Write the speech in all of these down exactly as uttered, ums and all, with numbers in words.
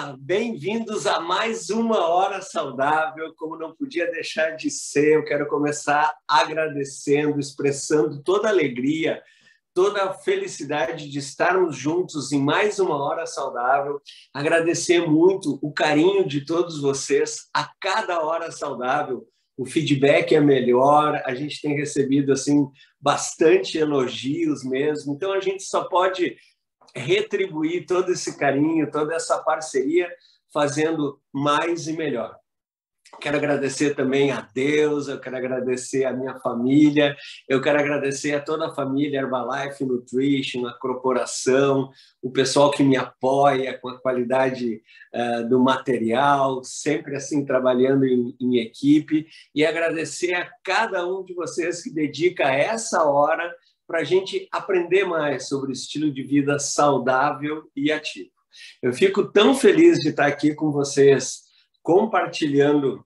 Olá, bem-vindos a mais uma Hora Saudável. Como não podia deixar de ser, eu quero começar agradecendo, expressando toda a alegria, toda a felicidade de estarmos juntos em mais uma Hora Saudável. Agradecer muito o carinho de todos vocês a cada Hora Saudável. O feedback é melhor, a gente tem recebido assim bastante elogios mesmo. Então a gente só pode retribuir todo esse carinho, toda essa parceria, fazendo mais e melhor. Quero agradecer também a Deus, eu quero agradecer a minha família, eu quero agradecer a toda a família Herbalife Nutrition, a corporação, o pessoal que me apoia com a qualidade uh, do material, sempre assim trabalhando em, em equipe, e agradecer a cada um de vocês que dedica essa hora para a gente aprender mais sobre o estilo de vida saudável e ativo. Eu fico tão feliz de estar aqui com vocês, compartilhando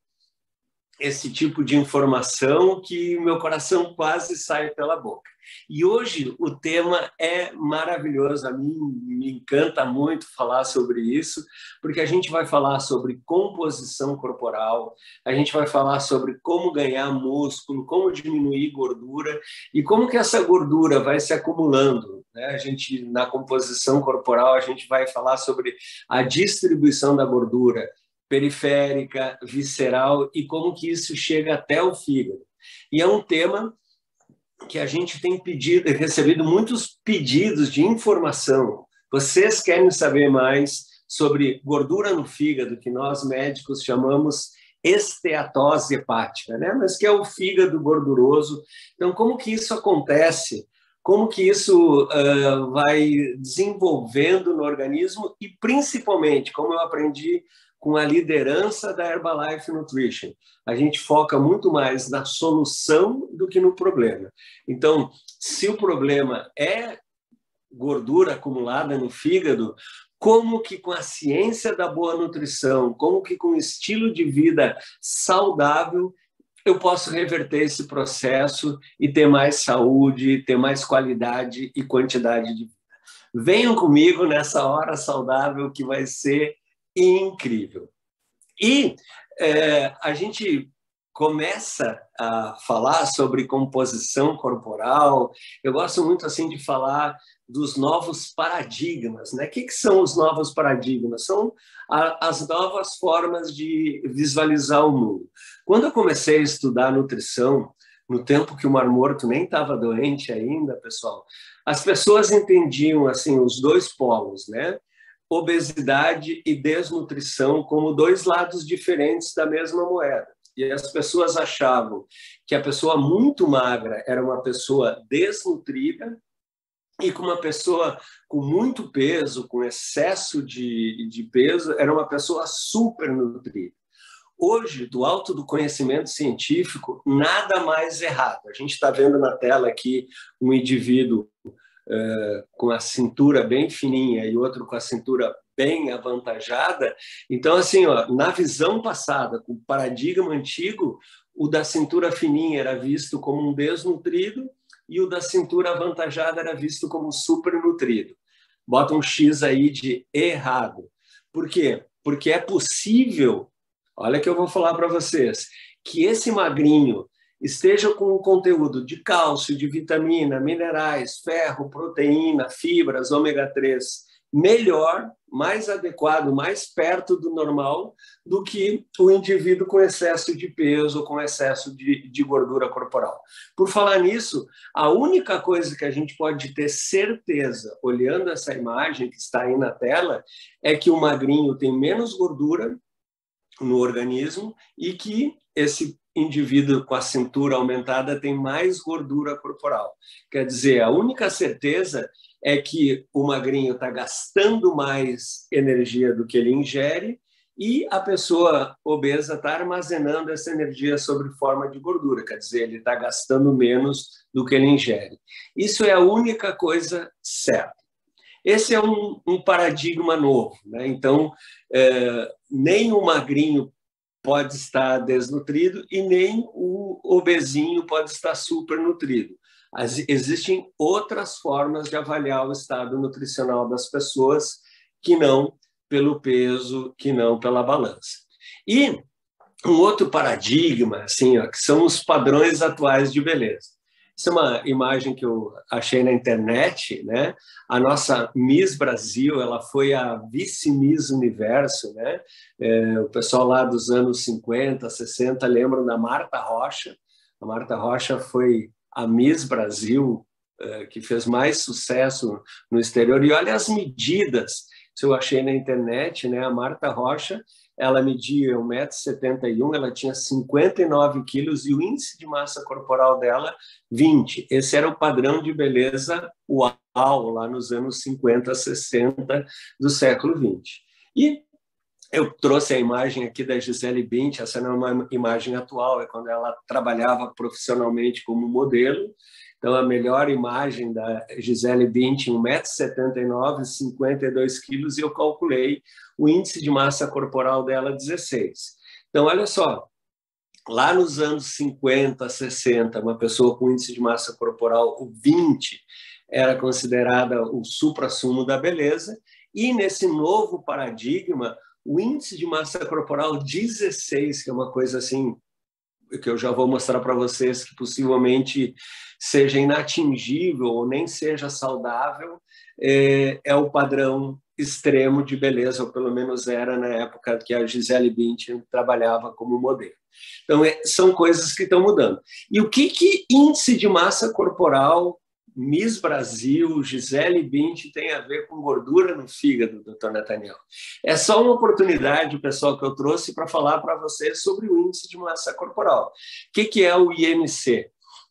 esse tipo de informação que meu coração quase sai pela boca. E hoje o tema é maravilhoso, a mim me encanta muito falar sobre isso, porque a gente vai falar sobre composição corporal, a gente vai falar sobre como ganhar músculo, como diminuir gordura e como que essa gordura vai se acumulando, né? A gente, na composição corporal, a gente vai falar sobre a distribuição da gordura periférica, visceral e como que isso chega até o fígado. E é um tema que a gente tem pedido, recebido muitos pedidos de informação. Vocês querem saber mais sobre gordura no fígado, que nós médicos chamamos esteatose hepática, né? Mas que é o fígado gorduroso. Então, como que isso acontece? Como que isso uh, vai desenvolvendo no organismo e, principalmente, como eu aprendi com a liderança da Herbalife Nutrition. A gente foca muito mais na solução do que no problema. Então, se o problema é gordura acumulada no fígado, como que com a ciência da boa nutrição, como que com o estilo de vida saudável, eu posso reverter esse processo e ter mais saúde, ter mais qualidade e quantidade de vida. Venham comigo nessa hora saudável que vai ser incrível. E é, a gente começa a falar sobre composição corporal. Eu gosto muito assim de falar dos novos paradigmas, né? O que, que são os novos paradigmas? São a, as novas formas de visualizar o mundo. Quando eu comecei a estudar nutrição, no tempo que o Mar Morto nem estava doente ainda, pessoal, as pessoas entendiam assim os dois polos, né? Obesidade e desnutrição como dois lados diferentes da mesma moeda. E as pessoas achavam que a pessoa muito magra era uma pessoa desnutrida e que uma pessoa com muito peso, com excesso de, de peso, era uma pessoa supernutrida. Hoje, do alto do conhecimento científico, nada mais errado. A gente está vendo na tela aqui um indivíduo Uh, com a cintura bem fininha e outro com a cintura bem avantajada. Então, assim, ó, na visão passada, com o paradigma antigo, o da cintura fininha era visto como um desnutrido e o da cintura avantajada era visto como um supernutrido. Bota um X aí de errado. Por quê? Porque é possível, olha que eu vou falar para vocês, que esse magrinho esteja com um conteúdo de cálcio, de vitamina, minerais, ferro, proteína, fibras, ômega três, melhor, mais adequado, mais perto do normal do que o indivíduo com excesso de peso, com excesso de, de gordura corporal. Por falar nisso, a única coisa que a gente pode ter certeza, olhando essa imagem que está aí na tela, é que o magrinho tem menos gordura no organismo e que esse indivíduo com a cintura aumentada tem mais gordura corporal. Quer dizer, a única certeza é que o magrinho está gastando mais energia do que ele ingere e a pessoa obesa está armazenando essa energia sob forma de gordura. Quer dizer, ele está gastando menos do que ele ingere. Isso é a única coisa certa. Esse é um, um paradigma novo, né? Então, é, nem o magrinho pode estar desnutrido e nem o obesinho pode estar supernutrido. As, existem outras formas de avaliar o estado nutricional das pessoas que não pelo peso que não pela balança. E um outro paradigma, assim, ó, que são os padrões atuais de beleza. Essa é uma imagem que eu achei na internet, né? A nossa Miss Brasil, ela foi a vice-Miss Universo, né? É, o pessoal lá dos anos cinquenta, sessenta lembram da Marta Rocha. A Marta Rocha foi a Miss Brasil, é, que fez mais sucesso no exterior. E olha as medidas que eu achei na internet, né? A Marta Rocha, ela media um metro e setenta e um, ela tinha cinquenta e nove quilos e o índice de massa corporal dela, vinte. Esse era o padrão de beleza uau, lá nos anos cinquenta, sessenta do século vinte. E eu trouxe a imagem aqui da Gisele Bündchen, essa não é uma imagem atual, é quando ela trabalhava profissionalmente como modelo. Então, a melhor imagem da Gisele Bündchen, um metro e setenta e nove, cinquenta e dois quilos, e eu calculei o índice de massa corporal dela, dezesseis. Então, olha só, lá nos anos cinquenta, sessenta, uma pessoa com índice de massa corporal vinte era considerada o suprassumo da beleza, e nesse novo paradigma, o índice de massa corporal dezesseis, que é uma coisa assim, que eu já vou mostrar para vocês, que possivelmente seja inatingível ou nem seja saudável, é, é o padrão extremo de beleza, ou pelo menos era na época que a Gisele Bündchen trabalhava como modelo. Então, é, são coisas que estão mudando. E o que, que índice de massa corporal, Miss Brasil, Gisele Bündchen tem a ver com gordura no fígado, doutor Nathaniel? É só uma oportunidade, pessoal, que eu trouxe para falar para vocês sobre o índice de massa corporal. O que, que é o I M C?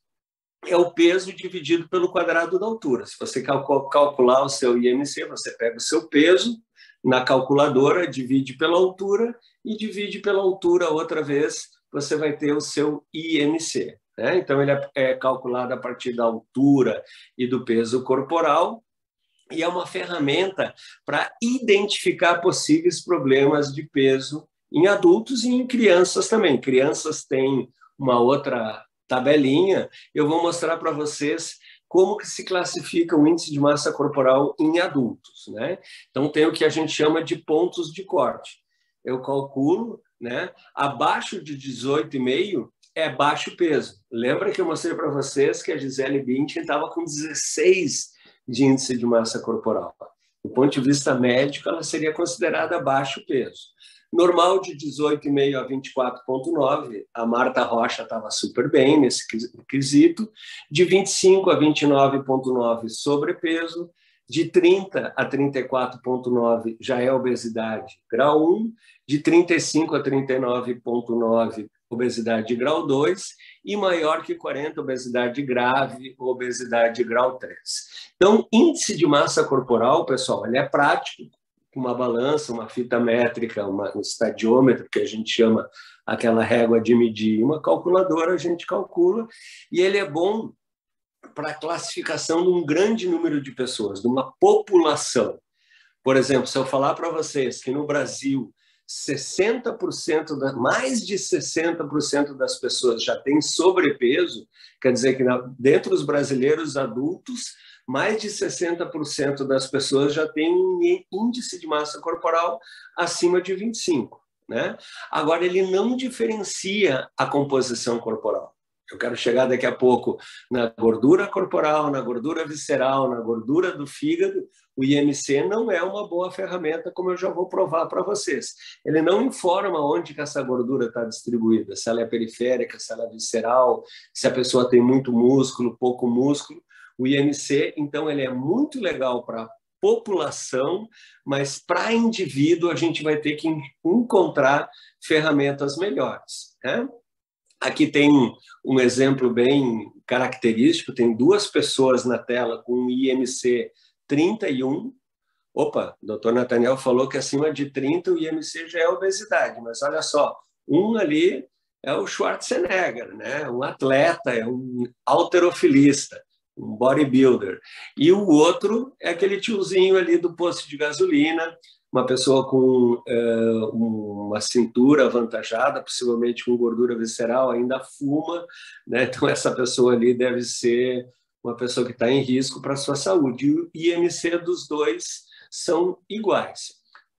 É o peso dividido pelo quadrado da altura. Se você calcular o seu I M C, você pega o seu peso na calculadora, divide pela altura e divide pela altura outra vez, você vai ter o seu I M C. Né? Então, ele é calculado a partir da altura e do peso corporal e é uma ferramenta para identificar possíveis problemas de peso em adultos e em crianças também. Crianças têm uma outra tabelinha. Eu vou mostrar para vocês como que se classifica o índice de massa corporal em adultos. Né? Então, tem o que a gente chama de pontos de corte. Eu calculo, né, abaixo de dezoito vírgula cinco é baixo peso. Lembra que eu mostrei para vocês que a Gisele Bündchen estava com dezesseis de índice de massa corporal. Do ponto de vista médico, ela seria considerada baixo peso. Normal de dezoito vírgula cinco a vinte e quatro vírgula nove, a Marta Rocha estava super bem nesse quesito. De vinte e cinco a vinte e nove vírgula nove, sobrepeso. De trinta a trinta e quatro vírgula nove já é obesidade grau um. De trinta e cinco a trinta e nove vírgula nove, obesidade de grau dois, e maior que quarenta, obesidade grave, obesidade grau três. Então, índice de massa corporal, pessoal, ele é prático, uma balança, uma fita métrica, uma, um estadiômetro, que a gente chama aquela régua de medir, uma calculadora, a gente calcula, e ele é bom para a classificação de um grande número de pessoas, de uma população. Por exemplo, se eu falar para vocês que no Brasil sessenta por cento, da, mais de sessenta por cento das pessoas já têm sobrepeso, quer dizer que dentro dos brasileiros adultos, mais de sessenta por cento das pessoas já têm um índice de massa corporal acima de vinte e cinco. Né? Agora, ele não diferencia a composição corporal. Eu quero chegar daqui a pouco na gordura corporal, na gordura visceral, na gordura do fígado. O I M C não é uma boa ferramenta, como eu já vou provar para vocês. Ele não informa onde que essa gordura está distribuída, se ela é periférica, se ela é visceral, se a pessoa tem muito músculo, pouco músculo. O I M C, então, ele é muito legal para população, mas para indivíduo a gente vai ter que encontrar ferramentas melhores. Né? Aqui tem um exemplo bem característico, tem duas pessoas na tela com I M C trinta e um. Opa, o doutor Nathaniel falou que acima de trinta o I M C já é obesidade, mas olha só, um ali é o Schwarzenegger, né? Um atleta, é um halterofilista, um bodybuilder. E o outro é aquele tiozinho ali do posto de gasolina, uma pessoa com uh, uma cintura avantajada, possivelmente com gordura visceral, ainda fuma, né? Então essa pessoa ali deve ser uma pessoa que está em risco para a sua saúde. E o I M C dos dois são iguais.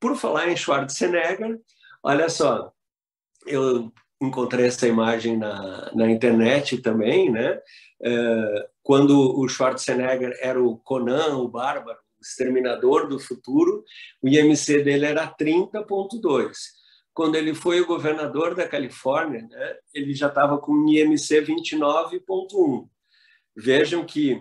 por falar em Schwarzenegger, olha só, eu encontrei essa imagem na, na internet também, né? É, quando o Schwarzenegger era o Conan, o Bárbaro, o Exterminador do Futuro, o I M C dele era trinta ponto dois. Quando ele foi o governador da Califórnia, né, ele já estava com um I M C vinte e nove ponto um. Vejam que,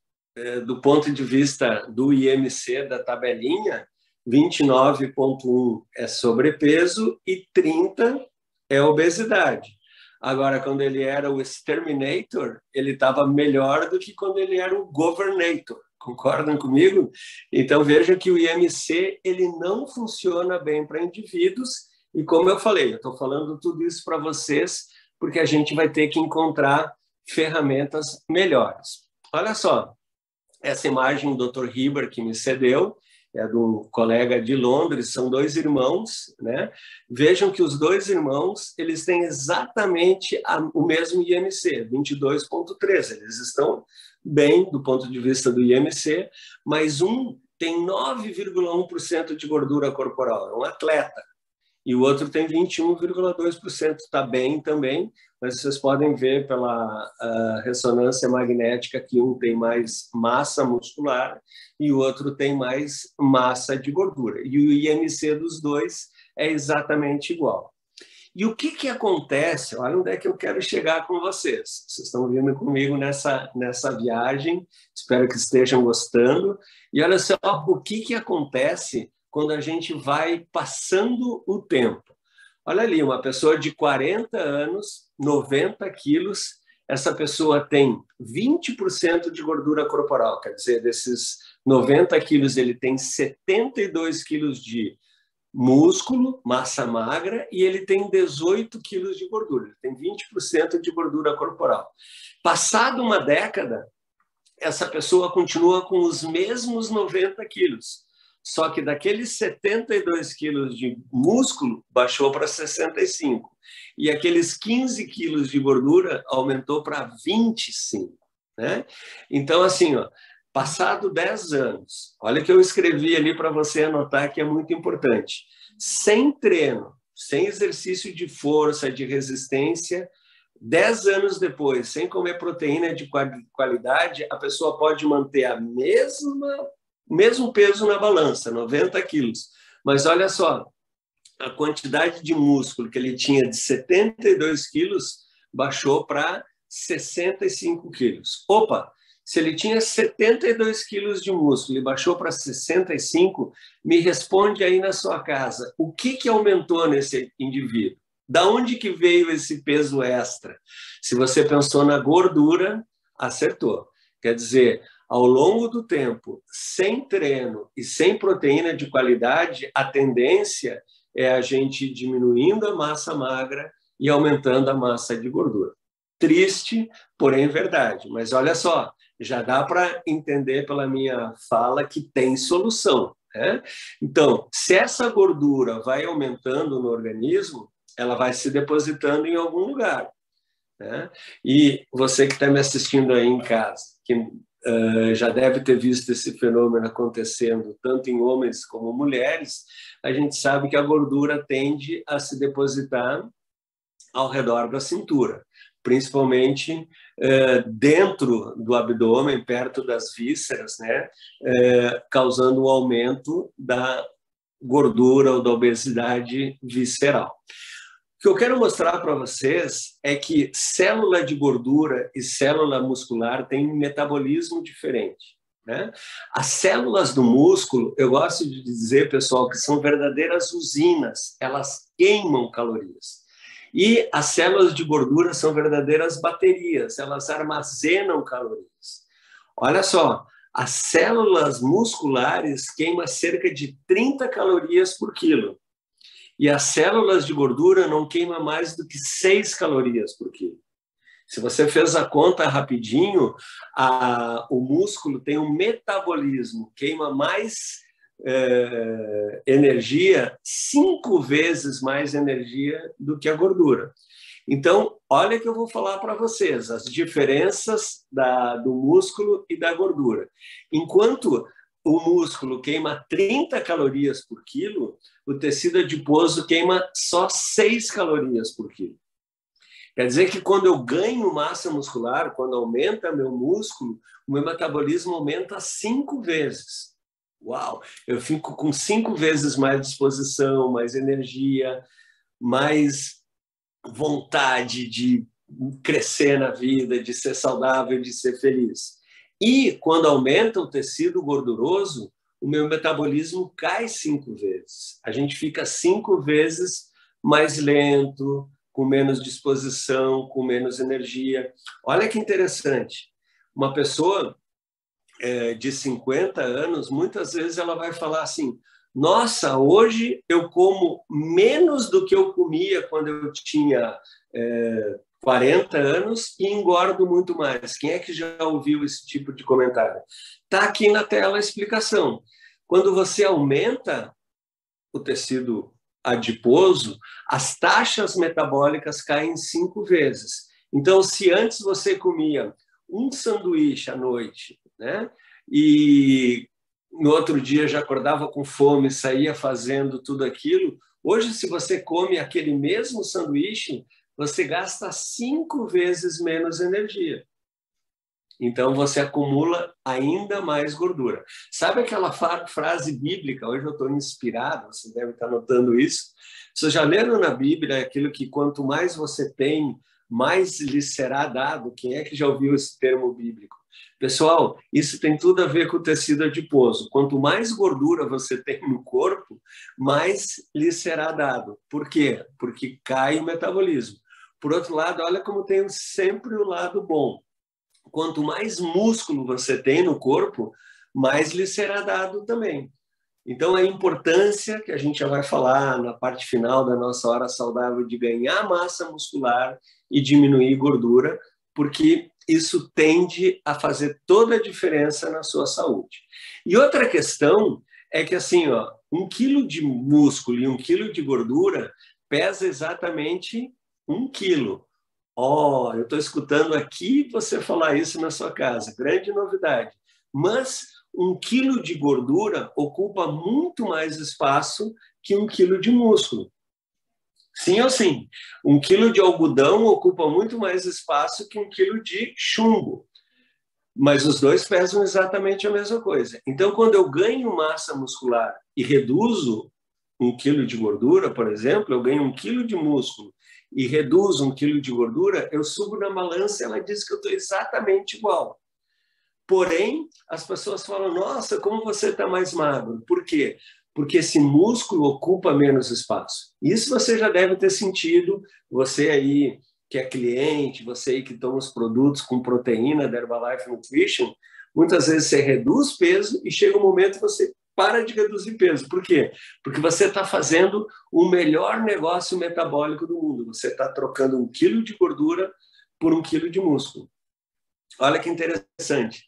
é, do ponto de vista do I M C da tabelinha, vinte e nove ponto um é sobrepeso e trinta é obesidade. Agora, quando ele era o Exterminator, ele estava melhor do que quando ele era o Governator. Concordam comigo? Então, veja que o I M C ele não funciona bem para indivíduos. E como eu falei, eu estou falando tudo isso para vocês porque a gente vai ter que encontrar ferramentas melhores. Olha só, essa imagem o doutor Hiber que me cedeu, é de um colega de Londres, são dois irmãos, né? Vejam que os dois irmãos, eles têm exatamente a, o mesmo I M C, vinte e dois ponto três. Eles estão bem do ponto de vista do I M C, mas um tem nove vírgula um por cento de gordura corporal, é um atleta, e o outro tem vinte e um vírgula dois por cento, está bem também, mas vocês podem ver pela uh, ressonância magnética que um tem mais massa muscular e o outro tem mais massa de gordura. E o I M C dos dois é exatamente igual. E o que, que acontece? Olha onde é que eu quero chegar com vocês. Vocês estão vindo comigo nessa, nessa viagem, espero que estejam gostando. E olha só o que, que acontece quando a gente vai passando o tempo. Olha ali, uma pessoa de quarenta anos, noventa quilos, essa pessoa tem vinte por cento de gordura corporal, quer dizer, desses noventa quilos, ele tem setenta e dois quilos de músculo, massa magra, e ele tem dezoito quilos de gordura, ele tem vinte por cento de gordura corporal. Passado uma década, essa pessoa continua com os mesmos noventa quilos, só que daqueles setenta e dois quilos de músculo, baixou para sessenta e cinco. E aqueles quinze quilos de gordura aumentou para vinte e cinco. Né? Então, assim, ó, passado dez anos, olha que eu escrevi ali para você anotar que é muito importante. Sem treino, sem exercício de força, de resistência, dez anos depois, sem comer proteína de qualidade, a pessoa pode manter a mesma mesmo peso na balança, noventa quilos. Mas olha só, a quantidade de músculo que ele tinha de setenta e dois quilos baixou para sessenta e cinco quilos. Opa, se ele tinha setenta e dois quilos de músculo e baixou para sessenta e cinco, me responde aí na sua casa, o que, que aumentou nesse indivíduo? Da onde que veio esse peso extra? Se você pensou na gordura, acertou. Quer dizer, ao longo do tempo, sem treino e sem proteína de qualidade, a tendência é a gente diminuindo a massa magra e aumentando a massa de gordura. Triste, porém verdade. Mas olha só, já dá para entender pela minha fala que tem solução. Né? Então, se essa gordura vai aumentando no organismo, ela vai se depositando em algum lugar. Né? E você que está me assistindo aí em casa, que uh, já deve ter visto esse fenômeno acontecendo tanto em homens como mulheres, a gente sabe que a gordura tende a se depositar ao redor da cintura, principalmente uh, dentro do abdômen, perto das vísceras, né? uh, causando um aumento da gordura ou da obesidade visceral. O que eu quero mostrar para vocês é que célula de gordura e célula muscular têm um metabolismo diferente. Né? As células do músculo, eu gosto de dizer, pessoal, que são verdadeiras usinas, elas queimam calorias. E as células de gordura são verdadeiras baterias, elas armazenam calorias. Olha só, as células musculares queimam cerca de trinta calorias por quilo. E as células de gordura não queimam mais do que seis calorias por quilo. Se você fez a conta rapidinho, a, o músculo tem um metabolismo, queima mais é, energia, cinco vezes mais energia do que a gordura. Então, olha que eu vou falar para vocês, as diferenças da, do músculo e da gordura. Enquanto o músculo queima trinta calorias por quilo, o tecido adiposo queima só seis calorias por quilo. Quer dizer que quando eu ganho massa muscular, quando aumenta meu músculo, o meu metabolismo aumenta cinco vezes. Uau! Eu fico com cinco vezes mais disposição, mais energia, mais vontade de crescer na vida, de ser saudável, de ser feliz. E quando aumenta o tecido gorduroso, o meu metabolismo cai cinco vezes. A gente fica cinco vezes mais lento, com menos disposição, com menos energia. Olha que interessante. Uma pessoa é, de cinquenta anos, muitas vezes ela vai falar assim: nossa, hoje eu como menos do que eu comia quando eu tinha é, quarenta anos e engordo muito mais. Quem é que já ouviu esse tipo de comentário? Está aqui na tela a explicação. Quando você aumenta o tecido adiposo, as taxas metabólicas caem cinco vezes. Então, se antes você comia um sanduíche à noite, né, e no outro dia já acordava com fome, saía fazendo tudo aquilo, hoje, se você come aquele mesmo sanduíche, você gasta cinco vezes menos energia. Então, você acumula ainda mais gordura. Sabe aquela frase bíblica? Hoje eu estou inspirado, você deve estar notando isso. Vocês já leram na Bíblia aquilo que quanto mais você tem, mais lhe será dado? Quem é que já ouviu esse termo bíblico? Pessoal, isso tem tudo a ver com o tecido adiposo. Quanto mais gordura você tem no corpo, mais lhe será dado. Por quê? Porque cai o metabolismo. Por outro lado, olha como tem sempre o lado bom. Quanto mais músculo você tem no corpo, mais lhe será dado também. Então, a importância que a gente já vai falar na parte final da nossa hora saudável de ganhar massa muscular e diminuir gordura, porque isso tende a fazer toda a diferença na sua saúde. E outra questão é que, assim, ó, um quilo de músculo e um quilo de gordura pesa exatamente um quilo. Ó, oh, eu estou escutando aqui você falar isso na sua casa, grande novidade. Mas um quilo de gordura ocupa muito mais espaço que um quilo de músculo. Sim ou sim? Um quilo de algodão ocupa muito mais espaço que um quilo de chumbo. Mas os dois pesam exatamente a mesma coisa. Então, quando eu ganho massa muscular e reduzo um quilo de gordura, por exemplo, eu ganho um quilo de músculo e reduzo um quilo de gordura, eu subo na balança e ela diz que eu estou exatamente igual. Porém, as pessoas falam, nossa, como você está mais magro. Por quê? Porque esse músculo ocupa menos espaço. Isso você já deve ter sentido, você aí que é cliente, você aí que toma os produtos com proteína da Herbalife Nutrition, muitas vezes você reduz peso e chega um momento que você para de reduzir peso. Por quê? Porque você está fazendo o melhor negócio metabólico do mundo. Você está trocando um quilo de gordura por um quilo de músculo. Olha que interessante.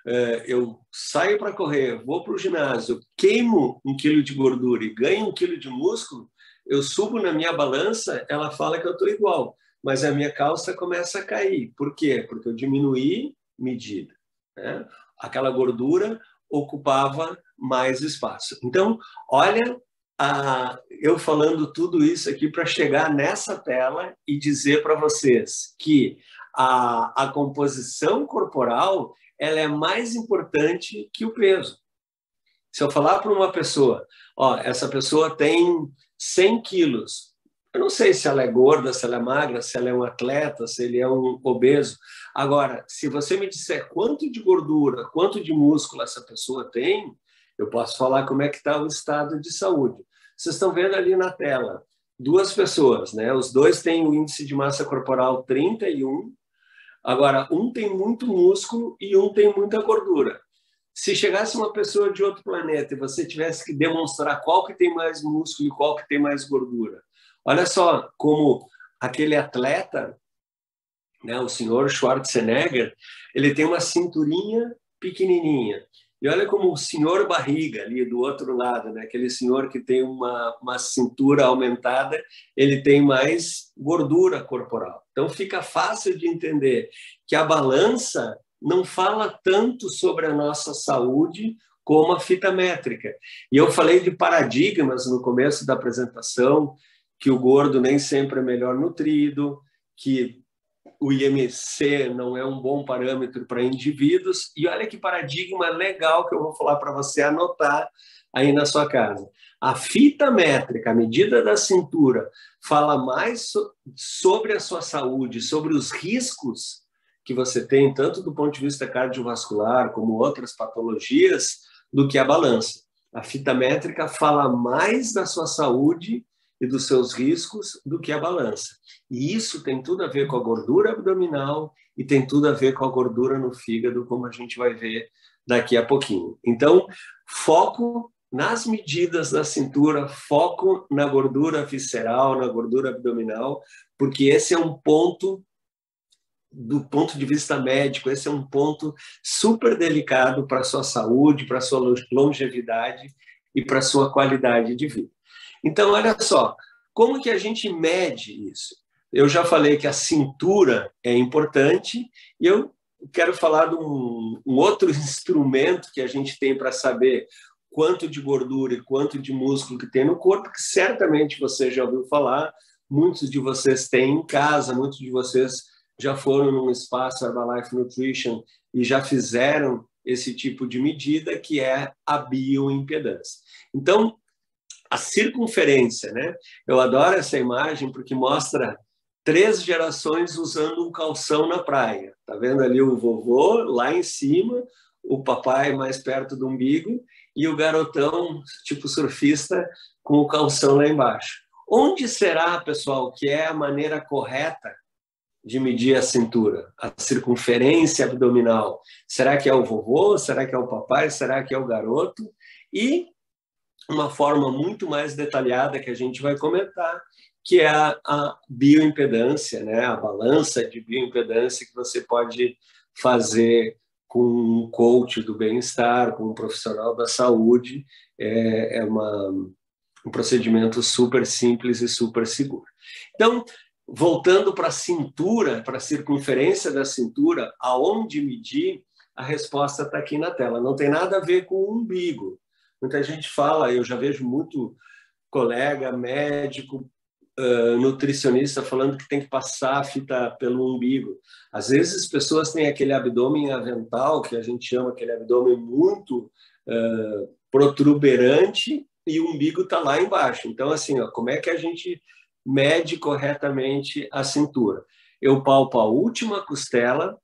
Eu saio para correr, vou para o ginásio, queimo um quilo de gordura e ganho um quilo de músculo, eu subo na minha balança, ela fala que eu estou igual, mas a minha calça começa a cair. Por quê? Porque eu diminuí medida, né? Aquela gordura ocupava mais espaço. Então, olha, a, eu falando tudo isso aqui para chegar nessa tela e dizer para vocês que a, a composição corporal ela é mais importante que o peso. Se eu falar para uma pessoa, ó, essa pessoa tem cem quilos, eu não sei se ela é gorda, se ela é magra, se ela é um atleta, se ele é um obeso. Agora, se você me disser quanto de gordura, quanto de músculo essa pessoa tem, eu posso falar como é que está o estado de saúde. Vocês estão vendo ali na tela, duas pessoas, né? Os dois têm o índice de massa corporal trinta e um, agora um tem muito músculo e um tem muita gordura. Se chegasse uma pessoa de outro planeta e você tivesse que demonstrar qual que tem mais músculo e qual que tem mais gordura, olha só como aquele atleta, né, o senhor Schwarzenegger, ele tem uma cinturinha pequenininha. E olha como o senhor barriga ali do outro lado, né, aquele senhor que tem uma, uma cintura aumentada, ele tem mais gordura corporal. Então fica fácil de entender que a balança não fala tanto sobre a nossa saúde como a fita métrica. E eu falei de paradigmas no começo da apresentação, que o gordo nem sempre é melhor nutrido, que o I M C não é um bom parâmetro para indivíduos. E olha que paradigma legal que eu vou falar para você anotar aí na sua casa. A fita métrica, a medida da cintura, fala mais so- sobre a sua saúde, sobre os riscos que você tem, tanto do ponto de vista cardiovascular como outras patologias, do que a balança. A fita métrica fala mais da sua saúde e dos seus riscos do que a balança. E isso tem tudo a ver com a gordura abdominal e tem tudo a ver com a gordura no fígado, como a gente vai ver daqui a pouquinho. Então, foco nas medidas da cintura, foco na gordura visceral, na gordura abdominal, porque esse é um ponto, do ponto de vista médico, esse é um ponto super delicado para a sua saúde, para a sua longevidade e para a sua qualidade de vida. Então, olha só, como que a gente mede isso? Eu já falei que a cintura é importante e eu quero falar de um, um outro instrumento que a gente tem para saber quanto de gordura e quanto de músculo que tem no corpo, que certamente você já ouviu falar, muitos de vocês têm em casa, muitos de vocês já foram num espaço Herbalife Nutrition e já fizeram esse tipo de medida, que é a bioimpedância. Então, a circunferência, né? Eu adoro essa imagem porque mostra três gerações usando um calção na praia. Tá vendo ali o vovô lá em cima, o papai mais perto do umbigo e o garotão, tipo surfista, com o calção lá embaixo. Onde será, pessoal, que é a maneira correta de medir a cintura, a circunferência abdominal? Será que é o vovô? Será que é o papai? Será que é o garoto? E uma forma muito mais detalhada que a gente vai comentar, que é a, a bioimpedância, né? A balança de bioimpedância que você pode fazer com um coach do bem-estar, com um profissional da saúde. É, é uma, um procedimento super simples e super seguro. Então, voltando para a cintura, para a circunferência da cintura, aonde medir, a resposta está aqui na tela. Não tem nada a ver com o umbigo. Muita gente fala, eu já vejo muito colega, médico, uh, nutricionista falando que tem que passar a fita pelo umbigo. Às vezes as pessoas têm aquele abdômen avental, que a gente chama aquele abdômen muito uh, protuberante, e o umbigo está lá embaixo. Então, assim, ó, como é que a gente mede corretamente a cintura? Eu palpo a última costela,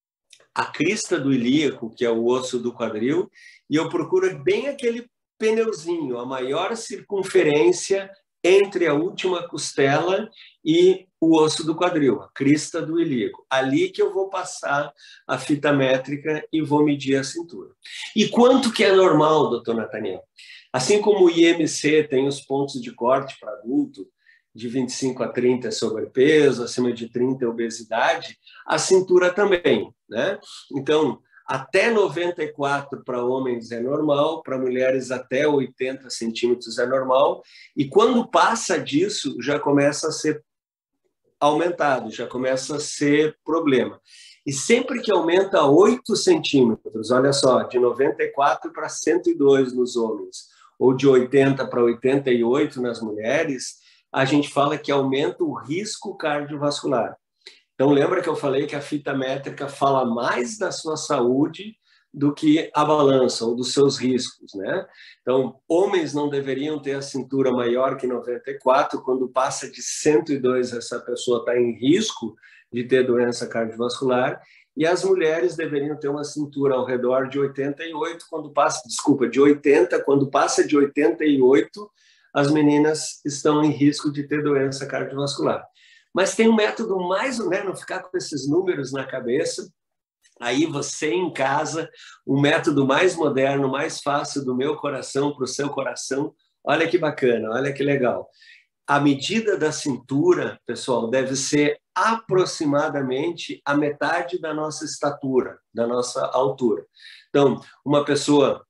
a crista do ilíaco, que é o osso do quadril, e eu procuro bem aquele pneuzinho, a maior circunferência entre a última costela e o osso do quadril, a crista do ilíaco. Ali que eu vou passar a fita métrica e vou medir a cintura. E quanto que é normal, doutor Nathaniel? Assim como o I M C tem os pontos de corte para adulto, de vinte e cinco a trinta é sobrepeso, acima de trinta é obesidade, a cintura também, né? Então, até noventa e quatro para homens é normal, para mulheres até oitenta centímetros é normal, e quando passa disso, já começa a ser aumentado, já começa a ser problema. E sempre que aumenta oito centímetros, olha só, de noventa e quatro para cento e dois nos homens, ou de oitenta para oitenta e oito nas mulheres, a gente fala que aumenta o risco cardiovascular. Então, lembra que eu falei que a fita métrica fala mais da sua saúde do que a balança, ou dos seus riscos, né? Então, homens não deveriam ter a cintura maior que noventa e quatro, quando passa de cento e dois, essa pessoa está em risco de ter doença cardiovascular, e as mulheres deveriam ter uma cintura ao redor de oitenta e oito, quando passa, desculpa, de oitenta, quando passa de oitenta e oito, as meninas estão em risco de ter doença cardiovascular. Mas tem um método mais, né, não ficar com esses números na cabeça. Aí você em casa, um método mais moderno, mais fácil do meu coração para o seu coração. Olha que bacana, olha que legal. A medida da cintura, pessoal, deve ser aproximadamente a metade da nossa estatura, da nossa altura. Então, uma pessoa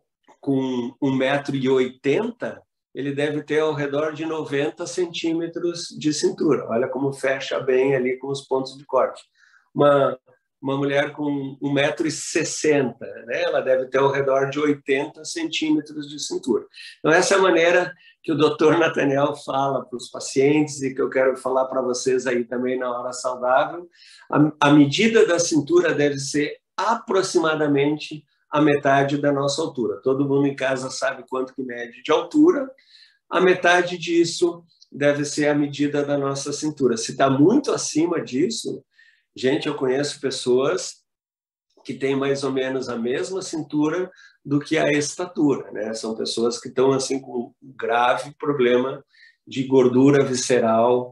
com um metro e oitenta, ele deve ter ao redor de noventa centímetros de cintura. Olha como fecha bem ali com os pontos de corte. Uma, uma mulher com um metro e sessenta, né? Ela deve ter ao redor de oitenta centímetros de cintura. Então, essa é a maneira que o doutor Nathaniel fala para os pacientes e que eu quero falar para vocês aí também na Hora Saudável. A, a medida da cintura deve ser aproximadamente a metade da nossa altura. Todo mundo em casa sabe quanto que mede de altura. A metade disso deve ser a medida da nossa cintura. Se está muito acima disso, gente, eu conheço pessoas que têm mais ou menos a mesma cintura do que a estatura, né? São pessoas que estão assim com um grave problema de gordura visceral,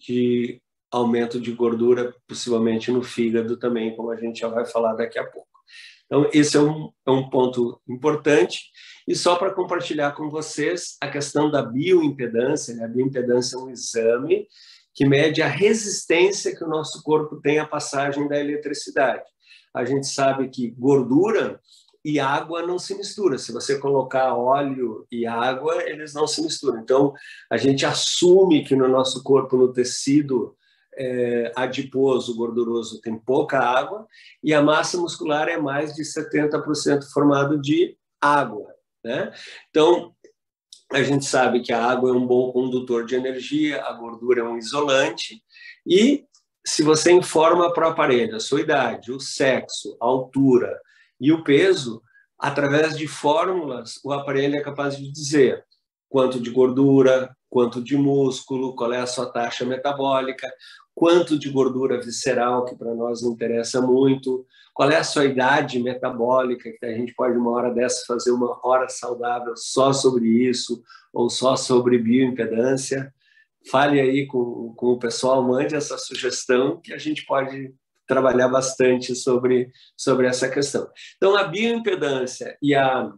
de aumento de gordura, possivelmente no fígado também, como a gente já vai falar daqui a pouco. Então, esse é um, é um ponto importante. E só para compartilhar com vocês a questão da bioimpedância, né? A bioimpedância é um exame que mede a resistência que o nosso corpo tem à passagem da eletricidade. A gente sabe que gordura e água não se misturam. Se você colocar óleo e água, eles não se misturam. Então, a gente assume que no nosso corpo, no tecido é, adiposo, gorduroso, tem pouca água, e a massa muscular é mais de setenta por cento formado de água, né? Então, a gente sabe que a água é um bom condutor de energia, a gordura é um isolante, e se você informa para o aparelho a sua idade, o sexo, a altura e o peso, através de fórmulas, o aparelho é capaz de dizer quanto de gordura, quanto de músculo, qual é a sua taxa metabólica, quanto de gordura visceral, que para nós não interessa muito, qual é a sua idade metabólica, que a gente pode, uma hora dessa, fazer uma hora saudável só sobre isso, ou só sobre bioimpedância. Fale aí com, com o pessoal, mande essa sugestão, que a gente pode trabalhar bastante sobre, sobre essa questão. Então, a bioimpedância e a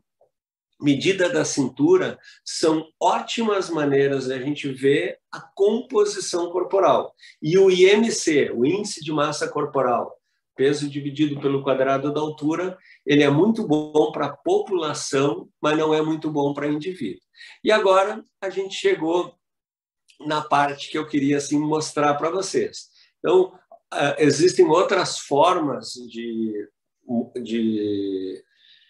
medida da cintura são ótimas maneiras de a gente ver a composição corporal. E o I M C, o Índice de Massa Corporal, peso dividido pelo quadrado da altura, ele é muito bom para a população, mas não é muito bom para indivíduo. E agora a gente chegou na parte que eu queria assim, mostrar para vocês. Então, existem outras formas de, de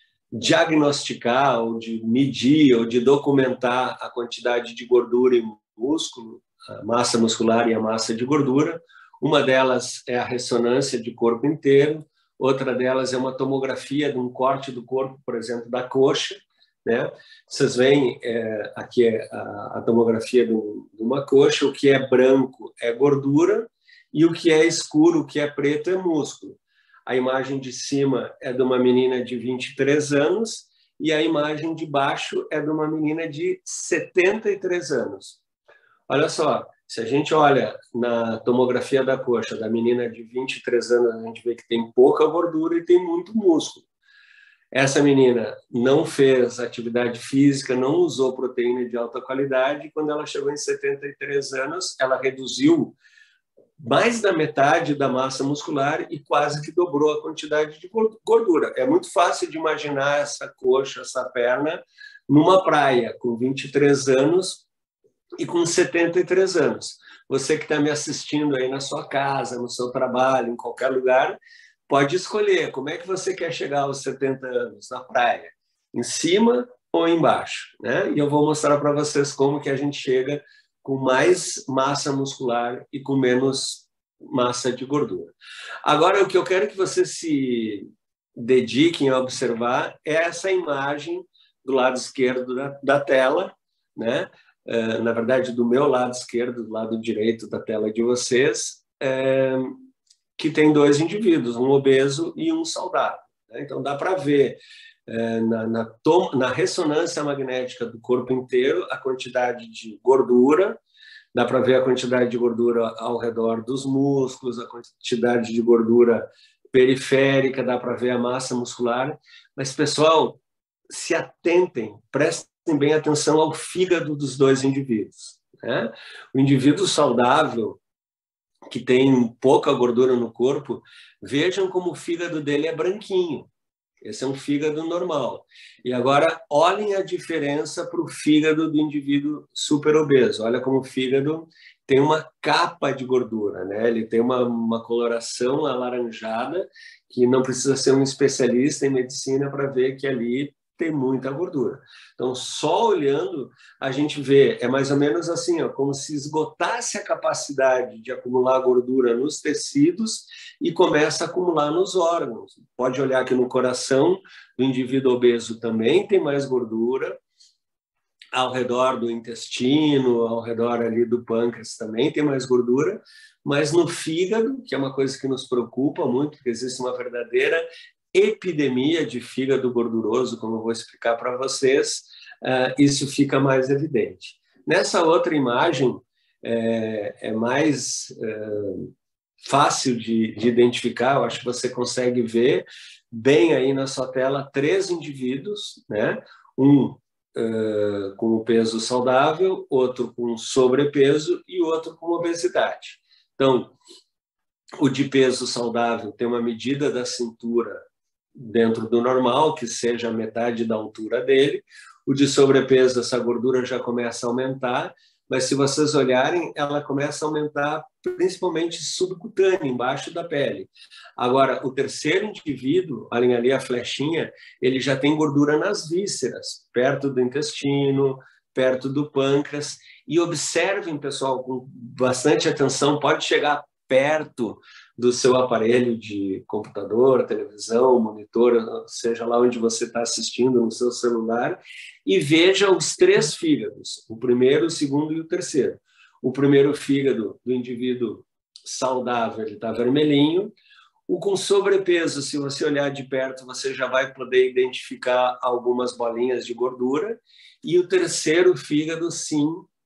diagnosticar, ou de medir, ou de documentar a quantidade de gordura e músculo, a massa muscular e a massa de gordura. Uma delas é a ressonância de corpo inteiro, outra delas é uma tomografia de um corte do corpo, por exemplo, da coxa, né? Vocês veem é, aqui é a, a tomografia de, um, de uma coxa, o que é branco é gordura e o que é escuro, o que é preto é músculo. A imagem de cima é de uma menina de vinte e três anos e a imagem de baixo é de uma menina de setenta e três anos. Olha só, se a gente olha na tomografia da coxa da menina de vinte e três anos, a gente vê que tem pouca gordura e tem muito músculo. Essa menina não fez atividade física, não usou proteína de alta qualidade, e quando ela chegou em setenta e três anos, ela reduziu mais da metade da massa muscular e quase que dobrou a quantidade de gordura. É muito fácil de imaginar essa coxa, essa perna, numa praia, com vinte e três anos e com setenta e três anos. Você que está me assistindo aí na sua casa, no seu trabalho, em qualquer lugar, pode escolher como é que você quer chegar aos setenta anos na praia, em cima ou embaixo, né? E eu vou mostrar para vocês como que a gente chega com mais massa muscular e com menos massa de gordura. Agora, o que eu quero que vocês se dediquem a observar é essa imagem do lado esquerdo da, da tela, né? É, na verdade, do meu lado esquerdo, do lado direito da tela de vocês, é, que tem dois indivíduos, um obeso e um saudável, né? Então, dá para ver é, na, na, tom, na ressonância magnética do corpo inteiro a quantidade de gordura, dá para ver a quantidade de gordura ao redor dos músculos, a quantidade de gordura periférica, dá para ver a massa muscular. Mas, pessoal, se atentem, prestem bem atenção ao fígado dos dois indivíduos, né? O indivíduo saudável, que tem pouca gordura no corpo, vejam como o fígado dele é branquinho. Esse é um fígado normal. E agora, olhem a diferença para o fígado do indivíduo superobeso. Olha como o fígado tem uma capa de gordura, né? Ele tem uma, uma coloração alaranjada, que não precisa ser um especialista em medicina para ver que ali tem muita gordura. Então, só olhando, a gente vê, é mais ou menos assim, ó, como se esgotasse a capacidade de acumular gordura nos tecidos e começa a acumular nos órgãos. Pode olhar que no coração do indivíduo obeso também tem mais gordura, ao redor do intestino, ao redor ali do pâncreas também tem mais gordura, mas no fígado, que é uma coisa que nos preocupa muito, porque existe uma verdadeira epidemia de fígado gorduroso, como eu vou explicar para vocês, uh, isso fica mais evidente. Nessa outra imagem, é, é mais uh, fácil de, de identificar, eu acho que você consegue ver bem aí na sua tela três indivíduos, né? Um uh, com o peso saudável, outro com sobrepeso e outro com obesidade. Então, o de peso saudável tem uma medida da cintura dentro do normal, que seja a metade da altura dele. O de sobrepeso, essa gordura já começa a aumentar, mas se vocês olharem, ela começa a aumentar principalmente subcutânea, embaixo da pele. Agora, o terceiro indivíduo, olhem ali a flechinha, ele já tem gordura nas vísceras, perto do intestino, perto do pâncreas. E observem, pessoal, com bastante atenção, pode chegar perto do seu aparelho de computador, televisão, monitor, seja lá onde você está assistindo no seu celular, e veja os três fígados, o primeiro, o segundo e o terceiro. O primeiro fígado do indivíduo saudável, ele está vermelhinho. O com sobrepeso, se você olhar de perto, você já vai poder identificar algumas bolinhas de gordura. E o terceiro fígado, sim,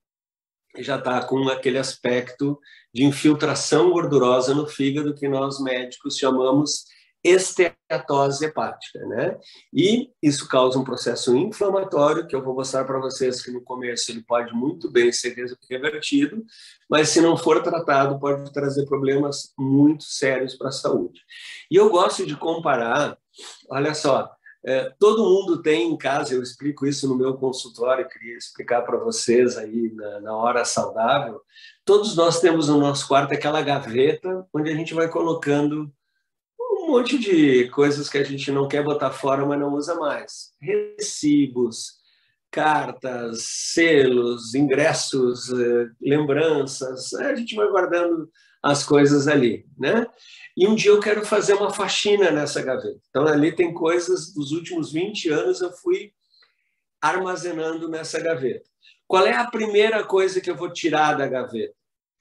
já está com aquele aspecto de infiltração gordurosa no fígado que nós médicos chamamos esteatose hepática, né? E isso causa um processo inflamatório que eu vou mostrar para vocês que no começo ele pode muito bem ser revertido, mas se não for tratado pode trazer problemas muito sérios para a saúde. E eu gosto de comparar, olha só, É, todo mundo tem em casa, eu explico isso no meu consultório, queria explicar para vocês aí na, na hora saudável. Todos nós temos no nosso quarto aquela gaveta onde a gente vai colocando um monte de coisas que a gente não quer botar fora, mas não usa mais. Recibos, cartas, selos, ingressos, lembranças, a gente vai guardando as coisas ali, né? E um dia eu quero fazer uma faxina nessa gaveta. Então, ali tem coisas dos últimos vinte anos eu fui armazenando nessa gaveta. Qual é a primeira coisa que eu vou tirar da gaveta?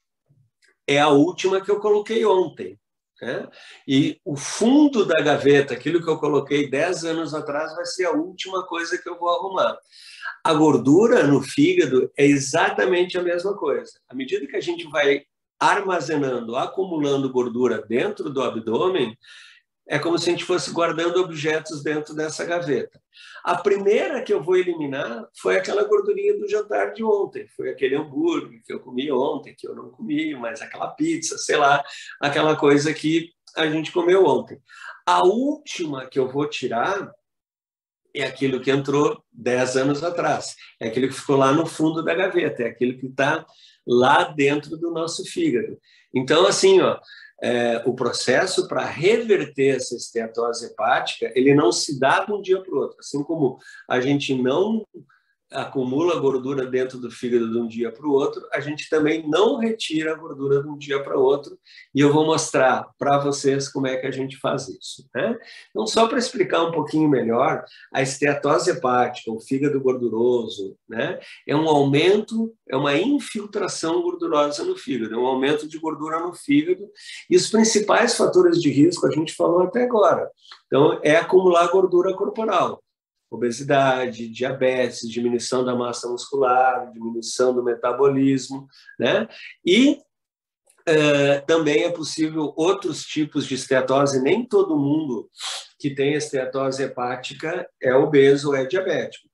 É a última que eu coloquei ontem, né? E o fundo da gaveta, aquilo que eu coloquei dez anos atrás, vai ser a última coisa que eu vou arrumar. A gordura no fígado é exatamente a mesma coisa. À medida que a gente vai armazenando, acumulando gordura dentro do abdômen, é como se a gente fosse guardando objetos dentro dessa gaveta. A primeira que eu vou eliminar foi aquela gordurinha do jantar de ontem, foi aquele hambúrguer que eu comi ontem, que eu não comi, mas aquela pizza, sei lá, aquela coisa que a gente comeu ontem. A última que eu vou tirar é aquilo que entrou dez anos atrás, é aquilo que ficou lá no fundo da gaveta, é aquilo que está lá dentro do nosso fígado. Então, assim, ó, é, o processo para reverter essa esteatose hepática, ele não se dá de um dia para o outro. Assim como a gente não acumula gordura dentro do fígado de um dia para o outro, a gente também não retira a gordura de um dia para o outro, e eu vou mostrar para vocês como é que a gente faz isso, né? Então, só para explicar um pouquinho melhor, a esteatose hepática, o fígado gorduroso, né, é um aumento, é uma infiltração gordurosa no fígado, é um aumento de gordura no fígado, e os principais fatores de risco a gente falou até agora. Então, é acumular gordura corporal. Obesidade, diabetes, diminuição da massa muscular, diminuição do metabolismo, né? E eh, também é possível outros tipos de esteatose. Nem todo mundo que tem esteatose hepática é obeso ou é diabético.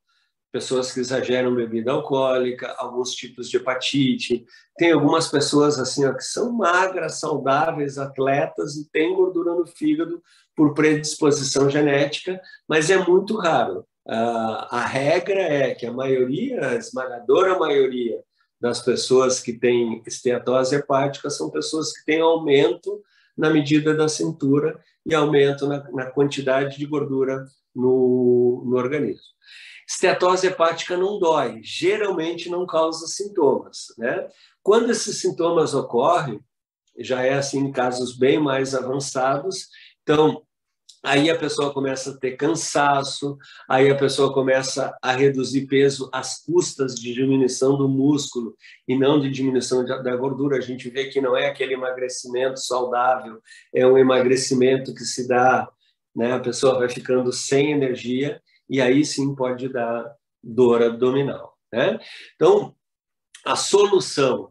pessoas que exageram bebida alcoólica, alguns tipos de hepatite. Tem algumas pessoas assim, ó, que são magras, saudáveis, atletas e têm gordura no fígado por predisposição genética, mas é muito raro. A regra é que a maioria, a esmagadora maioria das pessoas que têm esteatose hepática são pessoas que têm aumento na medida da cintura e aumento na, na quantidade de gordura no, no organismo. Esteatose hepática não dói, geralmente não causa sintomas, né? Quando esses sintomas ocorrem, já é assim em casos bem mais avançados, então aí a pessoa começa a ter cansaço, aí a pessoa começa a reduzir peso às custas de diminuição do músculo e não de diminuição da gordura. A gente vê que não é aquele emagrecimento saudável, é um emagrecimento que se dá, né? A pessoa vai ficando sem energia e aí sim pode dar dor abdominal, né? Então, a solução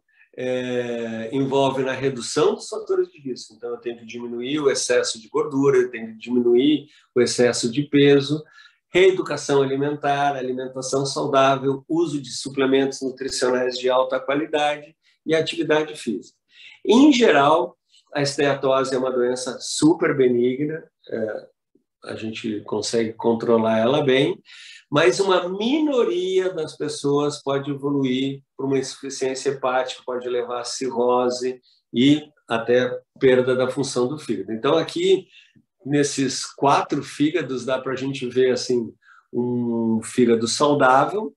É, envolve na redução dos fatores de risco. Então, eu tenho que diminuir o excesso de gordura, eu tenho que diminuir o excesso de peso, reeducação alimentar, alimentação saudável, uso de suplementos nutricionais de alta qualidade e atividade física. Em geral, a esteatose é uma doença super benigna, é, a gente consegue controlar ela bem, mas uma minoria das pessoas pode evoluir para uma insuficiência hepática, pode levar a cirrose e até perda da função do fígado. Então, aqui, nesses quatro fígados, dá para a gente ver assim, um fígado saudável,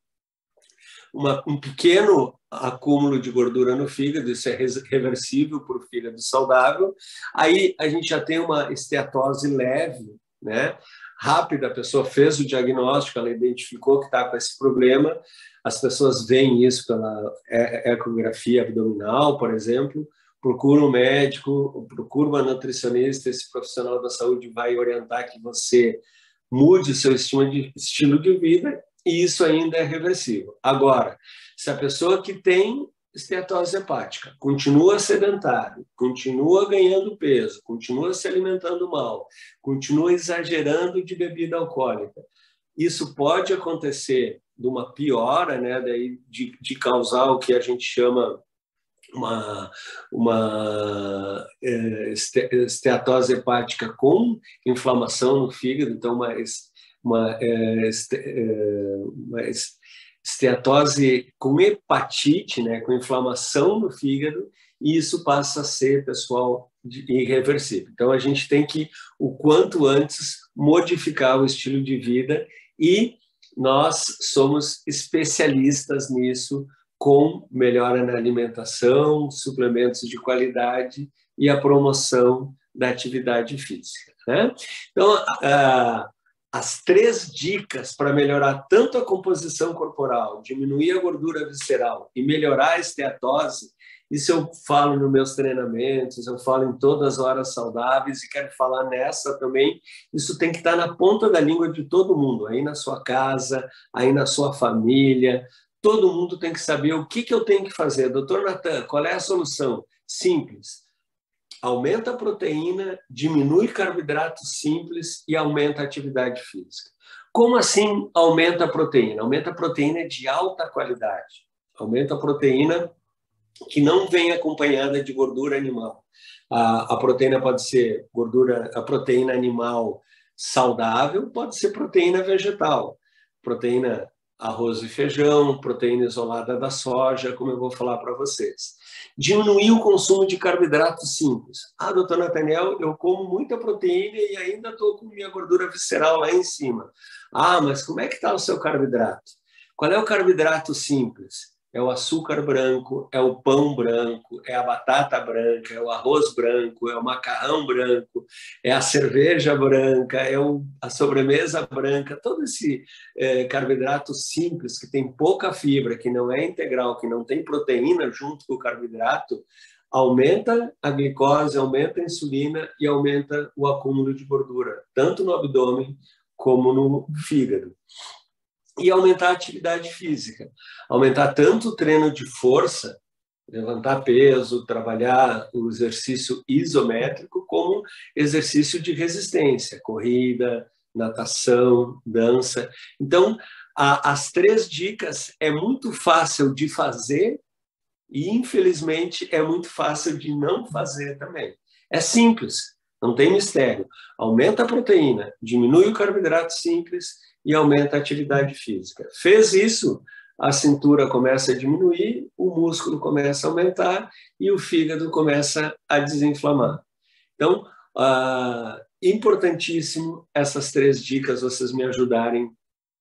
uma, um pequeno acúmulo de gordura no fígado, isso é reversível por fígado saudável. Aí a gente já tem uma esteatose leve, né? Rápida, a pessoa fez o diagnóstico, ela identificou que está com esse problema, as pessoas veem isso pela ecografia abdominal, por exemplo, procura um médico, procura uma nutricionista, esse profissional da saúde vai orientar que você mude o seu estilo de vida e isso ainda é reversível. Agora, se a pessoa que tem esteatose hepática, continua sedentário, continua ganhando peso, continua se alimentando mal, continua exagerando de bebida alcoólica. Isso pode acontecer de uma piora, né, daí de, de causar o que a gente chama uma, uma é, esteatose hepática com inflamação no fígado, então uma, uma, é, este, é, uma esteatose com hepatite, né, com inflamação no fígado, e isso passa a ser, pessoal, irreversível. Então, a gente tem que, o quanto antes, modificar o estilo de vida e nós somos especialistas nisso, com melhora na alimentação, suplementos de qualidade e a promoção da atividade física, né? Então, a as três dicas para melhorar tanto a composição corporal, diminuir a gordura visceral e melhorar a esteatose, isso eu falo nos meus treinamentos, eu falo em todas as horas saudáveis e quero falar nessa também. Isso tem que estar na ponta da língua de todo mundo, aí na sua casa, aí na sua família. Todo mundo tem que saber o que, que eu tenho que fazer. Doutor Natan, qual é a solução? Simples. Aumenta a proteína, diminui carboidratos simples e aumenta a atividade física. Como assim aumenta a proteína? Aumenta a proteína de alta qualidade. Aumenta a proteína que não vem acompanhada de gordura animal. A, a proteína pode ser gordura, a proteína animal saudável, pode ser proteína vegetal. Proteína arroz e feijão, proteína isolada da soja, como eu vou falar para vocês. Diminuir o consumo de carboidratos simples. Ah, doutor Nathaniel, eu como muita proteína e ainda estou com minha gordura visceral lá em cima. Ah, mas como é que está o seu carboidrato? Qual é o carboidrato simples? É o açúcar branco, é o pão branco, é a batata branca, é o arroz branco, é o macarrão branco, é a cerveja branca, é o, a sobremesa branca. Todo esse é, carboidrato simples, que tem pouca fibra, que não é integral, que não tem proteína junto com o carboidrato, aumenta a glicose, aumenta a insulina e aumenta o acúmulo de gordura, tanto no abdômen como no fígado. E aumentar a atividade física. Aumentar tanto o treino de força, levantar peso, trabalhar o exercício isométrico, como exercício de resistência, corrida, natação, dança. Então, a, as três dicas é muito fácil de fazer e, infelizmente, é muito fácil de não fazer também. É simples, não tem mistério. Aumenta a proteína, diminui o carboidrato simples e aumenta a atividade física. Fez isso, a cintura começa a diminuir, o músculo começa a aumentar e o fígado começa a desinflamar. Então, ah, importantíssimo essas três dicas vocês me ajudarem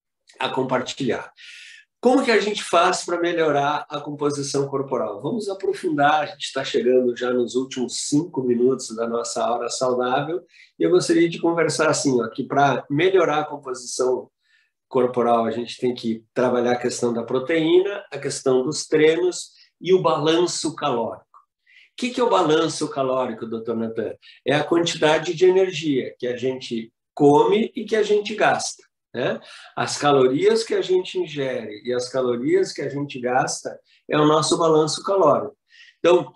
a compartilhar. Como que a gente faz para melhorar a composição corporal? Vamos aprofundar, a gente está chegando já nos últimos cinco minutos da nossa hora saudável, e eu gostaria de conversar assim, ó, que para melhorar a composição corporal a gente tem que trabalhar a questão da proteína, a questão dos treinos e o balanço calórico. O que, que é o balanço calórico, doutor Natan? É a quantidade de energia que a gente come e que a gente gasta. Né? As calorias que a gente ingere e as calorias que a gente gasta é o nosso balanço calórico. Então,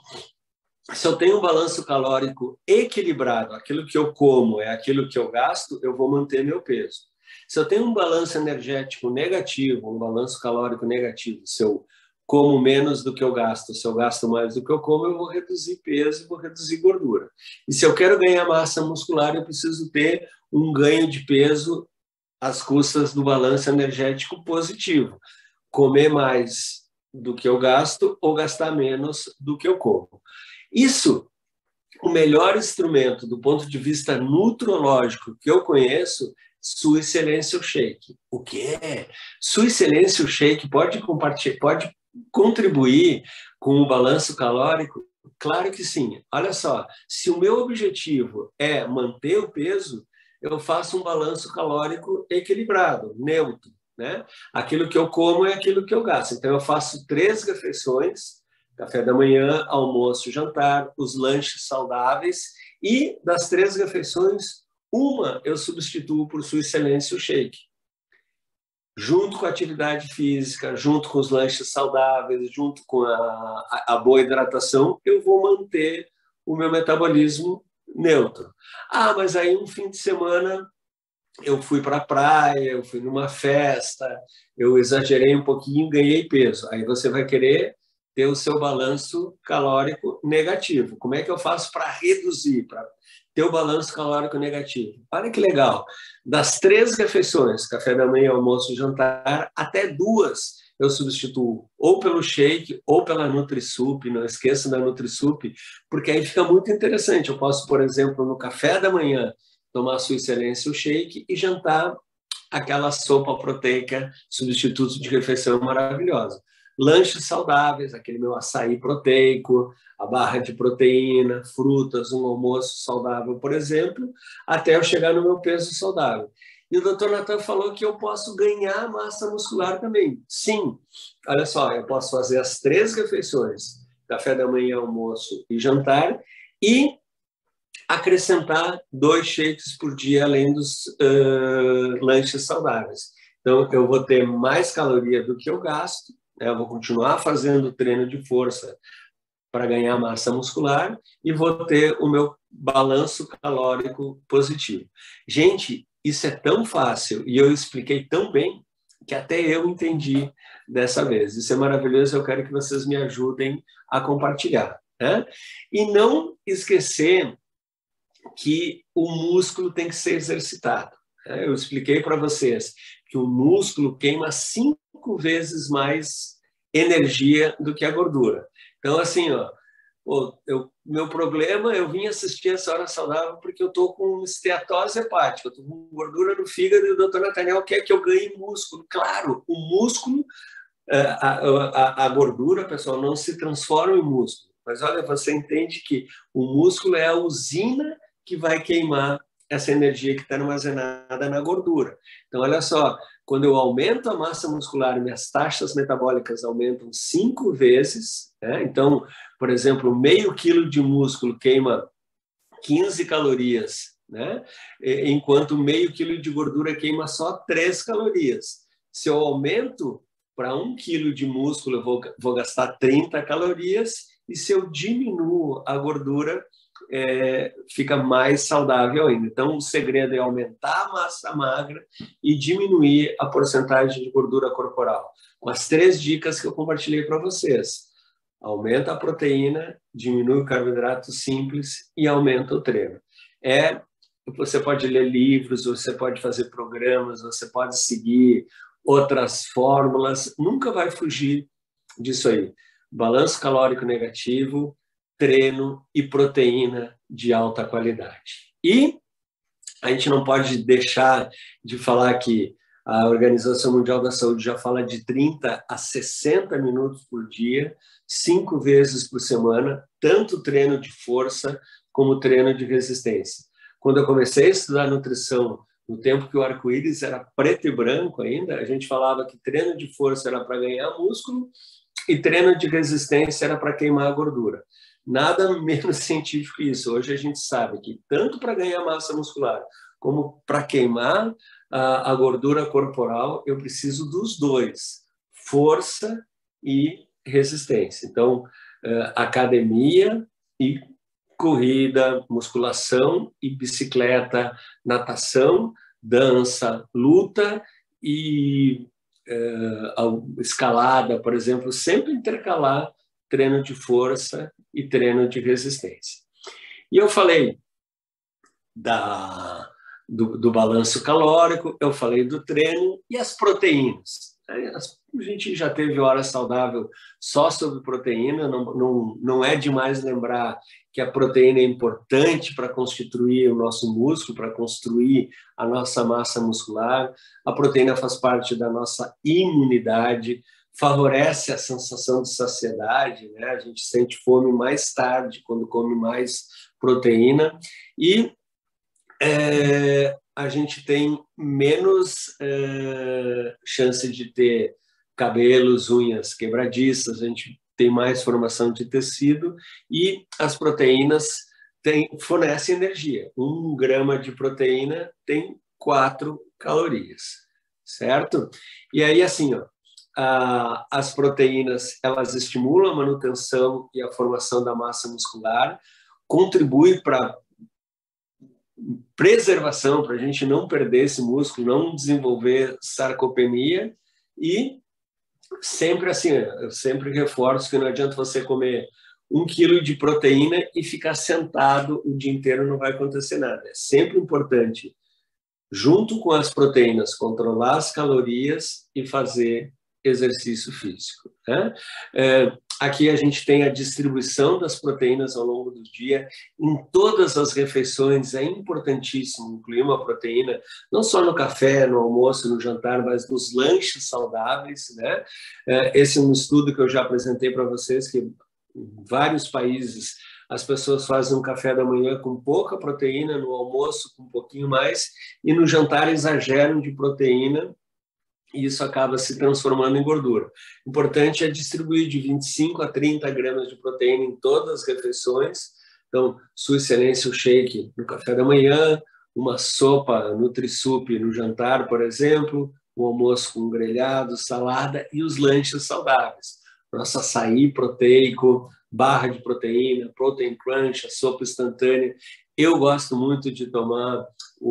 se eu tenho um balanço calórico equilibrado, aquilo que eu como é aquilo que eu gasto, eu vou manter meu peso. Se eu tenho um balanço energético negativo, um balanço calórico negativo, se eu como menos do que eu gasto, se eu gasto mais do que eu como, eu vou reduzir peso e vou reduzir gordura. E se eu quero ganhar massa muscular, eu preciso ter um ganho de peso às custas do balanço energético positivo. Comer mais do que eu gasto ou gastar menos do que eu como. Isso, o melhor instrumento do ponto de vista nutrológico que eu conheço, Sua Excelência o Shake. O quê? Sua Excelência o Shake pode compartilhar, pode contribuir com o balanço calórico? Claro que sim. Olha só, se o meu objetivo é manter o peso, eu faço um balanço calórico equilibrado, neutro, né? Aquilo que eu como é aquilo que eu gasto. Então, eu faço três refeições, café da manhã, almoço, jantar, os lanches saudáveis, e das três refeições, uma eu substituo por Sua Excelência o Shake. Junto com a atividade física, junto com os lanches saudáveis, junto com a, a, a boa hidratação, eu vou manter o meu metabolismo neutro. Ah, mas aí um fim de semana eu fui para a praia, eu fui numa festa, eu exagerei um pouquinho, ganhei peso. Aí você vai querer ter o seu balanço calórico negativo. Como é que eu faço para reduzir, para ter o balanço calórico negativo? Olha que legal. Das três refeições, café da manhã, almoço e jantar, até duas eu substituo ou pelo shake ou pela NutriSup. Não esqueça da NutriSup, porque aí fica muito interessante. Eu posso, por exemplo, no café da manhã, tomar Sua Excelência o Shake e jantar aquela sopa proteica, substituto de refeição maravilhosa. Lanches saudáveis, aquele meu açaí proteico, a barra de proteína, frutas, um almoço saudável, por exemplo, até eu chegar no meu peso saudável. E o doutor Natan falou que eu posso ganhar massa muscular também. Sim, olha só, eu posso fazer as três refeições, café da manhã, almoço e jantar, e acrescentar dois shakes por dia, além dos uh, lanches saudáveis. Então, eu vou ter mais caloria do que eu gasto, né? Eu vou continuar fazendo treino de força para ganhar massa muscular e vou ter o meu balanço calórico positivo. Gente, isso é tão fácil e eu expliquei tão bem que até eu entendi dessa vez. Isso é maravilhoso, eu quero que vocês me ajudem a compartilhar, né? E não esquecer que o músculo tem que ser exercitado. Eu expliquei para vocês que o músculo queima cinco vezes mais energia do que a gordura. Então, assim, ó, eu, meu problema, eu vim assistir essa hora saudável porque eu estou com esteatose hepática, eu estou com gordura no fígado e o doutor Nathaniel quer que eu ganhe músculo. Claro, o músculo, a, a, a gordura, pessoal, não se transforma em músculo. Mas, olha, você entende que o músculo é a usina que vai queimar essa energia que está armazenada na gordura. Então, olha só, quando eu aumento a massa muscular, minhas taxas metabólicas aumentam cinco vezes, né? Então, por exemplo, meio quilo de músculo queima quinze calorias, né? Enquanto meio quilo de gordura queima só três calorias. Se eu aumento para um quilo de músculo, eu vou, vou gastar trinta calorias, e se eu diminuo a gordura, é, fica mais saudável ainda. Então, o segredo é aumentar a massa magra e diminuir a porcentagem de gordura corporal. Com as três dicas que eu compartilhei para vocês. Aumenta a proteína, diminui o carboidrato simples e aumenta o treino. É, você pode ler livros, você pode fazer programas, você pode seguir outras fórmulas, nunca vai fugir disso aí. Balanço calórico negativo, treino e proteína de alta qualidade. E a gente não pode deixar de falar que a Organização Mundial da Saúde já fala de trinta a sessenta minutos por dia, cinco vezes por semana, tanto treino de força como treino de resistência. Quando eu comecei a estudar nutrição, no tempo que o arco-íris era preto e branco ainda, a gente falava que treino de força era para ganhar músculo e treino de resistência era para queimar a gordura. Nada menos científico que isso. Hoje a gente sabe que tanto para ganhar massa muscular como para queimar a, a gordura corporal, eu preciso dos dois, força e resistência. Então, academia e corrida, musculação e bicicleta, natação, dança, luta e uh, escalada, por exemplo, sempre intercalar treino de força e treino de resistência. E eu falei da, do, do balanço calórico, eu falei do treino e as proteínas. A gente já teve hora saudável só sobre proteína, não, não, não é demais lembrar que a proteína é importante para constituir o nosso músculo, para construir a nossa massa muscular. A proteína faz parte da nossa imunidade, favorece a sensação de saciedade, né? A gente sente fome mais tarde quando come mais proteína e é, a gente tem menos é, chance de ter cabelos, unhas quebradiças, a gente tem mais formação de tecido e as proteínas tem, fornecem energia. Um grama de proteína tem quatro calorias, certo? E aí, assim, ó, a, as proteínas, elas estimulam a manutenção e a formação da massa muscular, contribuem para preservação, para a gente não perder esse músculo, não desenvolver sarcopenia e sempre assim, eu sempre reforço que não adianta você comer um quilo de proteína e ficar sentado o dia inteiro, não vai acontecer nada. É sempre importante, junto com as proteínas, controlar as calorias e fazer exercício físico, né? É, aqui a gente tem a distribuição das proteínas ao longo do dia. Em todas as refeições é importantíssimo incluir uma proteína, não só no café, no almoço, no jantar, mas nos lanches saudáveis, né? É, esse é um estudo que eu já apresentei para vocês, que em vários países as pessoas fazem um café da manhã com pouca proteína, no almoço com um pouquinho mais, e no jantar exageram de proteína, e isso acaba se transformando em gordura. O importante é distribuir de vinte e cinco a trinta gramas de proteína em todas as refeições. Então, Sua Excelência, o shake no café da manhã, uma sopa Nutri-Sup no jantar, por exemplo, o almoço com grelhado, salada e os lanches saudáveis. Nosso açaí proteico, barra de proteína, protein crunch, a sopa instantânea. Eu gosto muito de tomar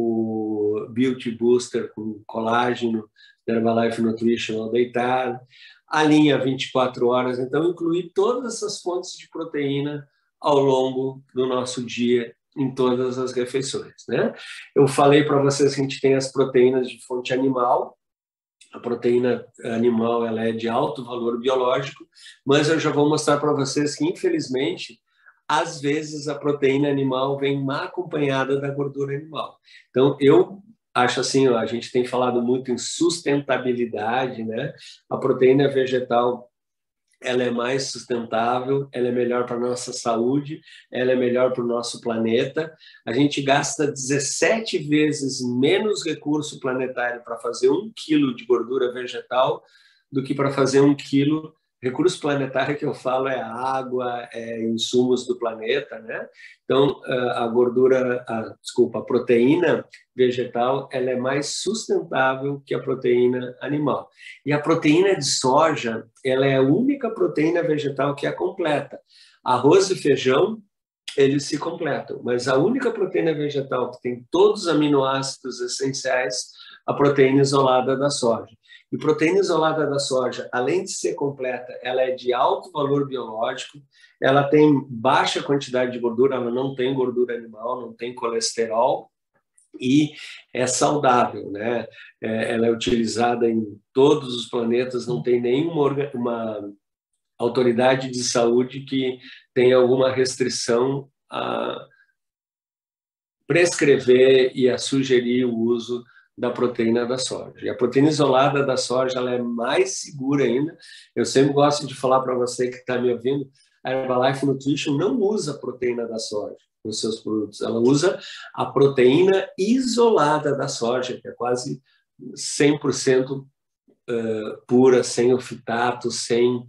o Beauty Booster com colágeno, Herbalife Nutrition ao deitar, a linha vinte e quatro horas, então incluir todas essas fontes de proteína ao longo do nosso dia, em todas as refeições, né? Eu falei para vocês que a gente tem as proteínas de fonte animal, a proteína animal ela é de alto valor biológico, mas eu já vou mostrar para vocês que, infelizmente, às vezes a proteína animal vem mal acompanhada da gordura animal. Então, eu acho assim, ó, a gente tem falado muito em sustentabilidade, né? A proteína vegetal, ela é mais sustentável, ela é melhor para a nossa saúde, ela é melhor para o nosso planeta. A gente gasta dezessete vezes menos recurso planetário para fazer um quilo de gordura vegetal do que para fazer um quilo. Recurso planetário que eu falo é a água, é insumos do planeta, né? Então, a gordura, a, desculpa, a proteína vegetal, ela é mais sustentável que a proteína animal. E a proteína de soja, ela é a única proteína vegetal que é completa. Arroz e feijão, eles se completam. Mas a única proteína vegetal que tem todos os aminoácidos essenciais, a proteína isolada da soja. E proteína isolada da soja, além de ser completa, ela é de alto valor biológico, ela tem baixa quantidade de gordura, ela não tem gordura animal, não tem colesterol, e é saudável, né? É, ela é utilizada em todos os planetas, não tem nenhuma uma autoridade de saúde que tenha alguma restrição a prescrever e a sugerir o uso da proteína da soja. E a proteína isolada da soja ela é mais segura ainda. Eu sempre gosto de falar para você que está me ouvindo, a Herbalife Nutrition não usa a proteína da soja nos seus produtos, ela usa a proteína isolada da soja, que é quase cem por cento pura, sem ofitato, sem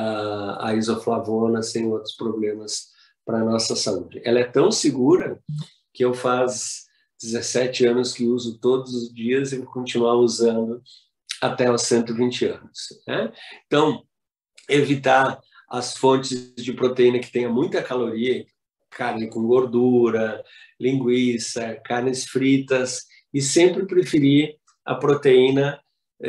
a isoflavona, sem outros problemas para a nossa saúde. Ela é tão segura que eu faz dezessete anos que uso todos os dias e vou continuar usando até os cento e vinte anos. Né? Então, evitar as fontes de proteína que tenha muita caloria, carne com gordura, linguiça, carnes fritas, e sempre preferir a proteína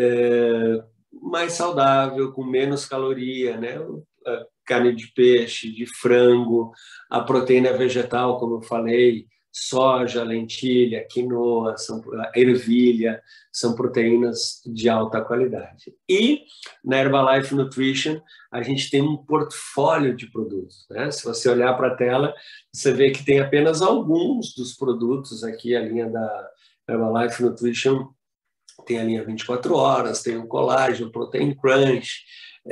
é, mais saudável, com menos caloria, né? A carne de peixe, de frango, a proteína vegetal, como eu falei, soja, lentilha, quinoa, são, ervilha, são proteínas de alta qualidade. E na Herbalife Nutrition, a gente tem um portfólio de produtos. Né? Se você olhar para a tela, você vê que tem apenas alguns dos produtos aqui, a linha da Herbalife Nutrition, tem a linha vinte e quatro horas, tem o colágeno, Protein Crunch,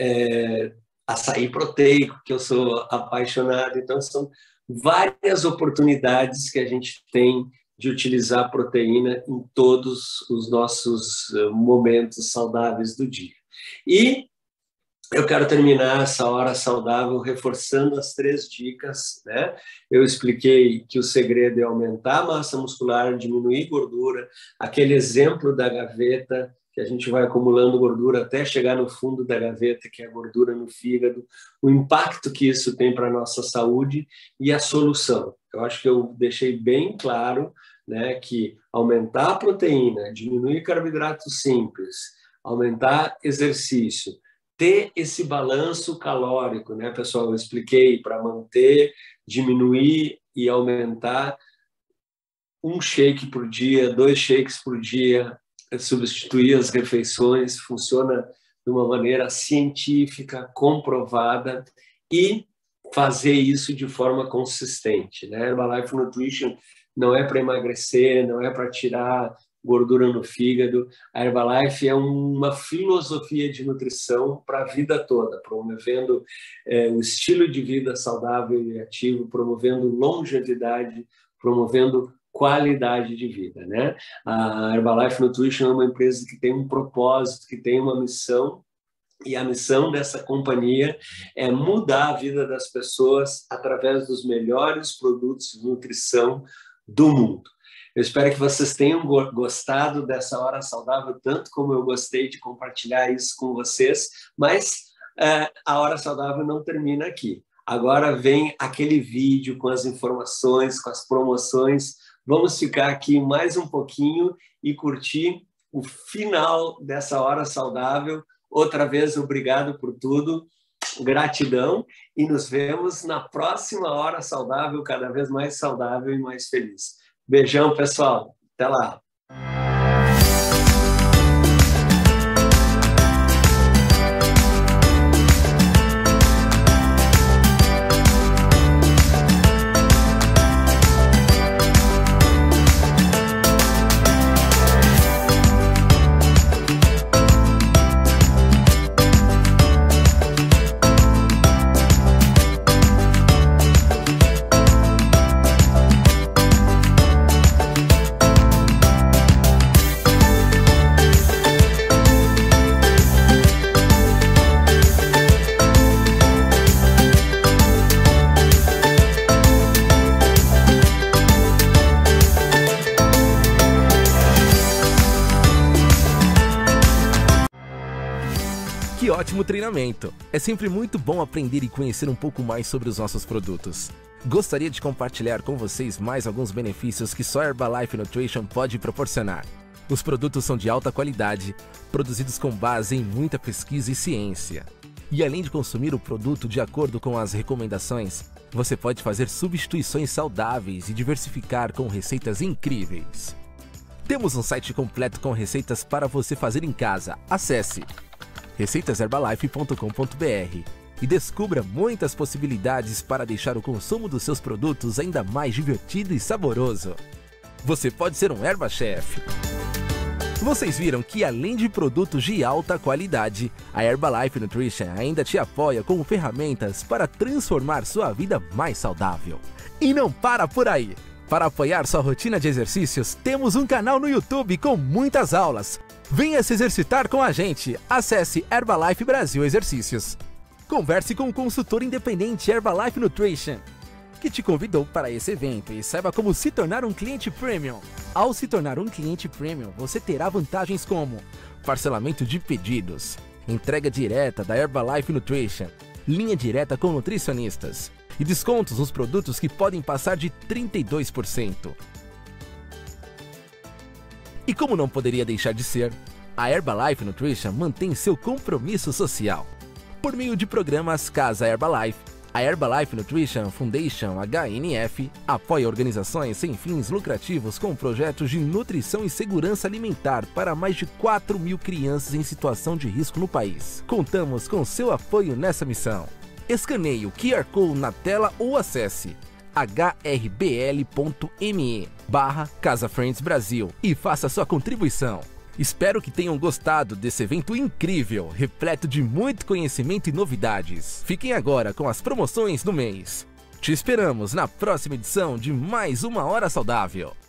é, açaí proteico, que eu sou apaixonado. Então, são várias oportunidades que a gente tem de utilizar proteína em todos os nossos momentos saudáveis do dia. E eu quero terminar essa hora saudável reforçando as três dicas, né? Eu expliquei que o segredo é aumentar a massa muscular, diminuir gordura, aquele exemplo da gaveta, que a gente vai acumulando gordura até chegar no fundo da gaveta, que é a gordura no fígado, o impacto que isso tem para a nossa saúde e a solução. Eu acho que eu deixei bem claro, né, que aumentar a proteína, diminuir carboidratos simples, aumentar exercício, ter esse balanço calórico, né, pessoal? Eu expliquei para manter, diminuir e aumentar um shake por dia, dois shakes por dia, substituir as refeições, funciona de uma maneira científica, comprovada, e fazer isso de forma consistente. Né? Herbalife Nutrition não é para emagrecer, não é para tirar gordura no fígado. A Herbalife é uma filosofia de nutrição para a vida toda, promovendo é, o estilo de vida saudável e ativo, promovendo longevidade, promovendo qualidade de vida, né? A Herbalife Nutrition é uma empresa que tem um propósito, que tem uma missão, e a missão dessa companhia é mudar a vida das pessoas através dos melhores produtos de nutrição do mundo. Eu espero que vocês tenham gostado dessa hora saudável, tanto como eu gostei de compartilhar isso com vocês, mas é, a hora saudável não termina aqui. Agora vem aquele vídeo com as informações, com as promoções. Vamos ficar aqui mais um pouquinho e curtir o final dessa hora saudável. Outra vez, obrigado por tudo, gratidão, e nos vemos na próxima hora saudável, cada vez mais saudável e mais feliz. Beijão, pessoal. Até lá. Que ótimo treinamento! É sempre muito bom aprender e conhecer um pouco mais sobre os nossos produtos. Gostaria de compartilhar com vocês mais alguns benefícios que só Herbalife Nutrition pode proporcionar. Os produtos são de alta qualidade, produzidos com base em muita pesquisa e ciência. E além de consumir o produto de acordo com as recomendações, você pode fazer substituições saudáveis e diversificar com receitas incríveis. Temos um site completo com receitas para você fazer em casa. Acesse receitas herbalife ponto com ponto br e descubra muitas possibilidades para deixar o consumo dos seus produtos ainda mais divertido e saboroso. Você pode ser um Herba-Chef. Vocês viram que além de produtos de alta qualidade, a Herbalife Nutrition ainda te apoia com ferramentas para transformar sua vida mais saudável. E não para por aí! Para apoiar sua rotina de exercícios, temos um canal no YouTube com muitas aulas. Venha se exercitar com a gente. Acesse Herbalife Brasil Exercícios. Converse com o consultor independente Herbalife Nutrition, que te convidou para esse evento, e saiba como se tornar um cliente premium. Ao se tornar um cliente premium, você terá vantagens como parcelamento de pedidos, entrega direta da Herbalife Nutrition, linha direta com nutricionistas e descontos nos produtos que podem passar de trinta e dois por cento. E como não poderia deixar de ser, a Herbalife Nutrition mantém seu compromisso social. Por meio de programas Casa Herbalife, a Herbalife Nutrition Foundation H N F apoia organizações sem fins lucrativos com projetos de nutrição e segurança alimentar para mais de quatro mil crianças em situação de risco no país. Contamos com seu apoio nessa missão. Escaneie o Q R Code na tela ou acesse hrbl ponto me barra Casa Friends Brasil e faça sua contribuição. Espero que tenham gostado desse evento incrível, repleto de muito conhecimento e novidades. Fiquem agora com as promoções do mês. Te esperamos na próxima edição de mais uma Hora Saudável.